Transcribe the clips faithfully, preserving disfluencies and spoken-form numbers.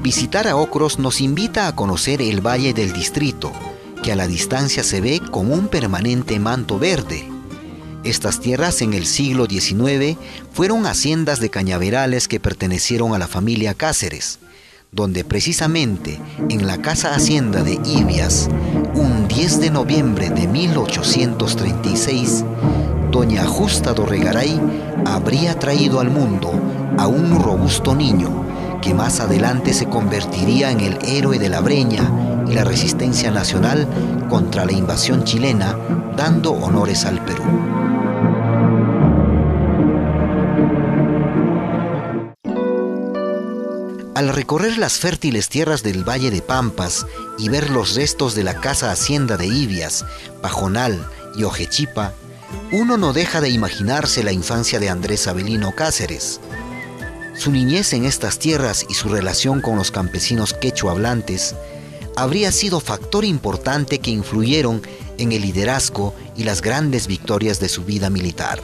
Visitar a Ocros nos invita a conocer el Valle del Distrito, que a la distancia se ve como un permanente manto verde. Estas tierras en el siglo diecinueve fueron haciendas de cañaverales que pertenecieron a la familia Cáceres, donde precisamente en la casa hacienda de Ibias, un diez de noviembre de mil ochocientos treinta y seis, doña Justa Dorregaray habría traído al mundo a un robusto niño que más adelante se convertiría en el héroe de la Breña y la resistencia nacional contra la invasión chilena, dando honores al Perú. Al recorrer las fértiles tierras del Valle de Pampas y ver los restos de la casa hacienda de Ibias, Pajonal y Ojechipa, uno no deja de imaginarse la infancia de Andrés Avelino Cáceres. Su niñez en estas tierras y su relación con los campesinos quechua hablantes habría sido factor importante que influyeron en el liderazgo y las grandes victorias de su vida militar.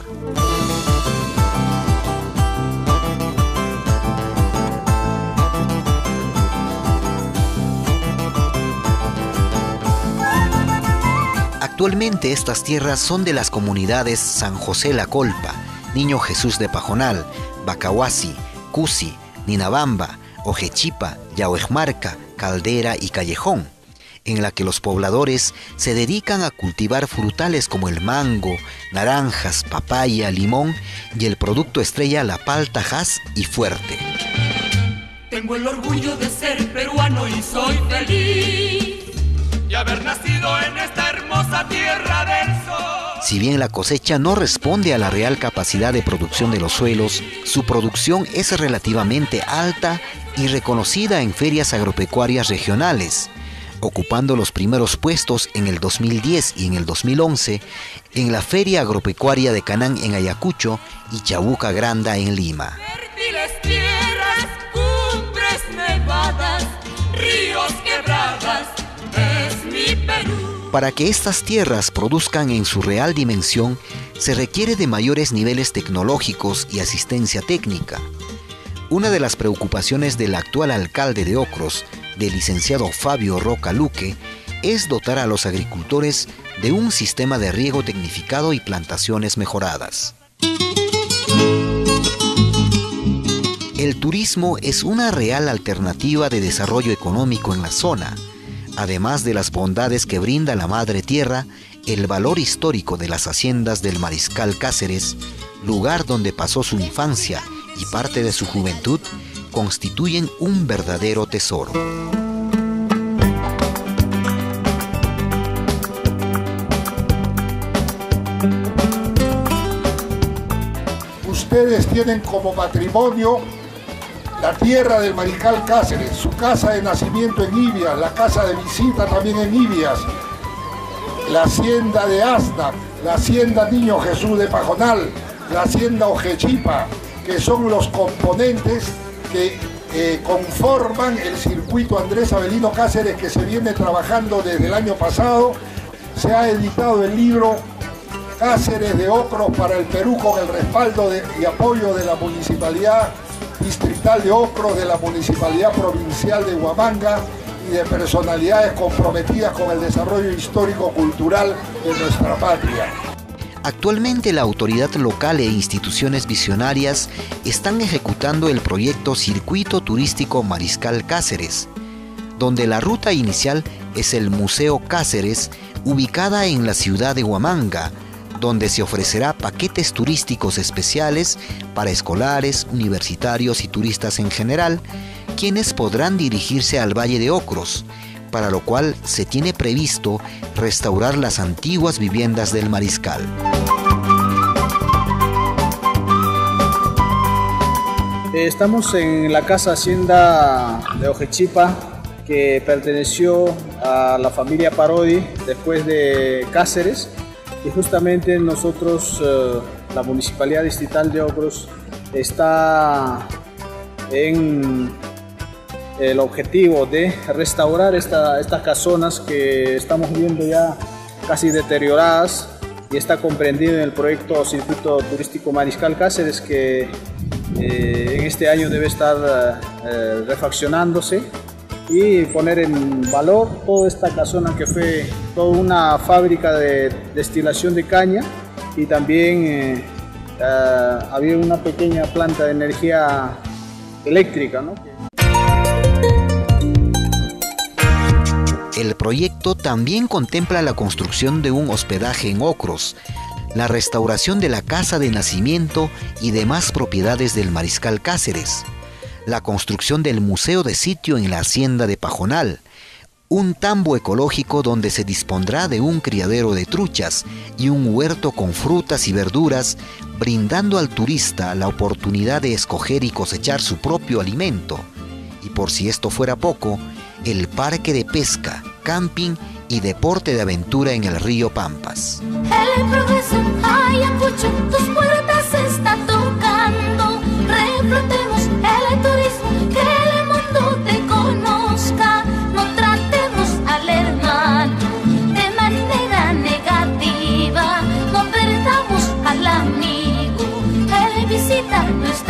Actualmente estas tierras son de las comunidades San José La Colpa, Niño Jesús de Pajonal, Bacahuasi, Cusi, Ninabamba, Ojechipa, Yahuejmarca, Caldera y Callejón, en la que los pobladores se dedican a cultivar frutales como el mango, naranjas, papaya, limón y el producto estrella la palta, jas y fuerte. Tengo el orgullo de ser peruano y soy feliz y haber nacido en esta hermosa tierra del sol. Si bien la cosecha no responde a la real capacidad de producción de los suelos, su producción es relativamente alta y reconocida en ferias agropecuarias regionales, ocupando los primeros puestos en el dos mil diez y en el dos mil once en la Feria Agropecuaria de Canán en Ayacucho y Chabuca Granda en Lima. Fértiles tierras, cumbres nevadas, ríos quebradas, es mi Perú. Para que estas tierras produzcan en su real dimensión, se requiere de mayores niveles tecnológicos y asistencia técnica. Una de las preocupaciones del actual alcalde de Ocros, del licenciado Fabio Roca Luque, es dotar a los agricultores de un sistema de riego tecnificado y plantaciones mejoradas. El turismo es una real alternativa de desarrollo económico en la zona. Además de las bondades que brinda la madre tierra, el valor histórico de las haciendas del Mariscal Cáceres, lugar donde pasó su infancia y parte de su juventud, constituyen un verdadero tesoro. Ustedes tienen como patrimonio la tierra del Mariscal Cáceres, su casa de nacimiento en Ibias, la casa de visita también en Ibias, la hacienda de Asna, la hacienda Niño Jesús de Pajonal, la hacienda Ojechipa, que son los componentes que eh, conforman el circuito Andrés Avelino Cáceres que se viene trabajando desde el año pasado. Se ha editado el libro Cáceres de Ocros para el Perú con el respaldo de, y apoyo de la Municipalidad Distrital de Ocros, de la Municipalidad Provincial de Huamanga y de personalidades comprometidas con el desarrollo histórico-cultural de nuestra patria. Actualmente la autoridad local e instituciones visionarias están ejecutando el proyecto Circuito Turístico Mariscal Cáceres, donde la ruta inicial es el Museo Cáceres, ubicada en la ciudad de Huamanga, donde se ofrecerá paquetes turísticos especiales para escolares, universitarios y turistas en general, quienes podrán dirigirse al Valle de Ocros, para lo cual se tiene previsto restaurar las antiguas viviendas del Mariscal. Estamos en la casa hacienda de Ojechipa, que perteneció a la familia Parodi después de Cáceres, y justamente nosotros, eh, la Municipalidad Distrital de Ocros, está en el objetivo de restaurar esta, estas casonas que estamos viendo ya casi deterioradas, y está comprendido en el proyecto Circuito Turístico Mariscal Cáceres, que eh, en este año debe estar eh, refaccionándose y poner en valor toda esta casona que fue toda una fábrica de destilación de caña y también eh, eh, había una pequeña planta de energía eléctrica, ¿no? El proyecto también contempla la construcción de un hospedaje en Ocros, la restauración de la casa de nacimiento y demás propiedades del Mariscal Cáceres, la construcción del museo de sitio en la hacienda de Pajonal, un tambo ecológico donde se dispondrá de un criadero de truchas y un huerto con frutas y verduras, brindando al turista la oportunidad de escoger y cosechar su propio alimento. Y por si esto fuera poco, el parque de pesca, camping y deporte de aventura en el río Pampas. El progreso, Ayacucho, tus puertas está tocando. Reflotemos el turismo, que el mundo te conozca. No tratemos al hermano de manera negativa. No perdamos al amigo. Él visita nuestra